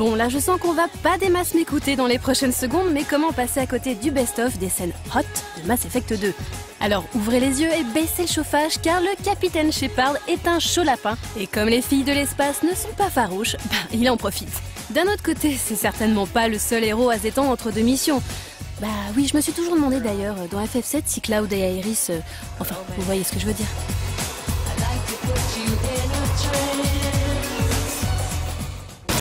Bon, là je sens qu'on va pas des masses m'écouter dans les prochaines secondes, mais comment passer à côté du best-of des scènes hot de Mass Effect 2? Alors ouvrez les yeux et baissez le chauffage car le capitaine Shepard est un chaud lapin. Et comme les filles de l'espace ne sont pas farouches, il en profite. D'un autre côté, c'est certainement pas le seul héros à s'étendre entre deux missions. Bah oui, je me suis toujours demandé d'ailleurs dans FF7 si Cloud et Aerys... enfin, vous voyez ce que je veux dire.